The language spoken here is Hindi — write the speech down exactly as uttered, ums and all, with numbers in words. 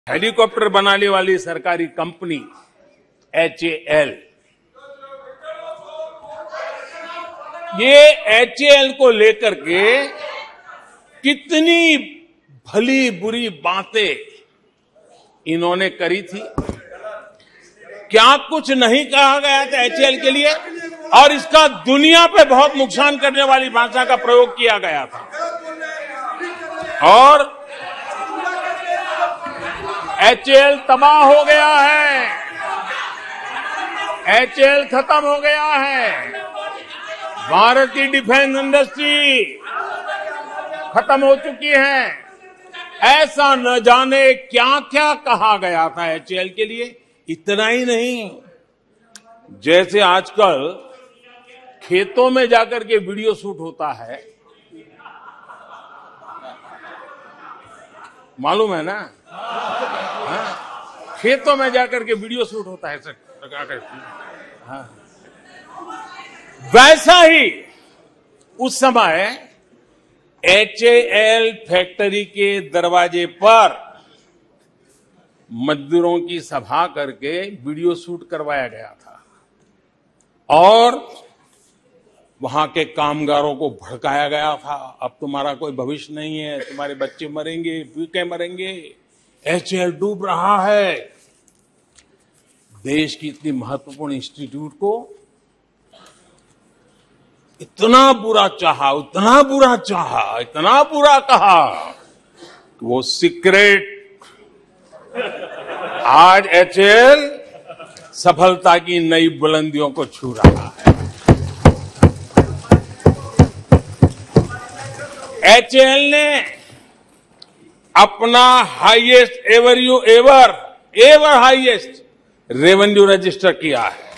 हेलीकॉप्टर बनाने वाली सरकारी कंपनी एच ए एल, ये एच ए एल को लेकर के कितनी भली बुरी बातें इन्होंने करी थी। क्या कुछ नहीं कहा गया था एच ए एल के लिए, और इसका दुनिया पे बहुत नुकसान करने वाली भाषा का प्रयोग किया गया था। और एच ए एल तबाह हो गया है, एच ए एल खत्म हो गया है, भारत की डिफेंस इंडस्ट्री खत्म हो चुकी है। ऐसा न जाने क्या क्या कहा गया था एच ए एल के लिए। इतना ही नहीं, जैसे आजकल खेतों में जाकर के वीडियो शूट होता है, मालूम है ना, हाँ? खेतों में जाकर के वीडियो शूट होता है सर, हाँ। वैसा ही उस समय एच ए एल फैक्ट्री के दरवाजे पर मजदूरों की सभा करके वीडियो शूट करवाया गया था और वहां के कामगारों को भड़काया गया था। अब तुम्हारा कोई भविष्य नहीं है, तुम्हारे बच्चे मरेंगे, भूखे मरेंगे, एच ए एल डूब रहा है। देश की इतनी महत्वपूर्ण इंस्टीट्यूट को इतना बुरा चाहा, उतना बुरा चाहा, इतना बुरा कहा कि वो सीक्रेट आज एच ए एल सफलता की नई बुलंदियों को छू रहा है। एच ए एल ने अपना highest ever you ever ever highest revenue register किया है।